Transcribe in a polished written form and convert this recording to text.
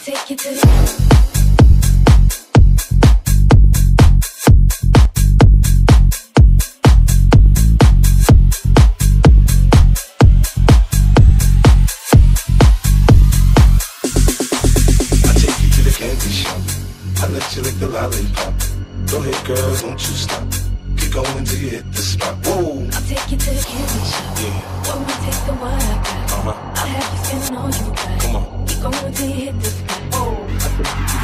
take you to the I let you lick the lollipop. Go ahead, girl, don't you stop. Keep going till you hit the spot. Whoa. I'll take you to the candy shop. Yeah. When we take the what I got, Uh-huh. I'll have you spending all you got. Come on. Keep going till you hit the spot. Whoa.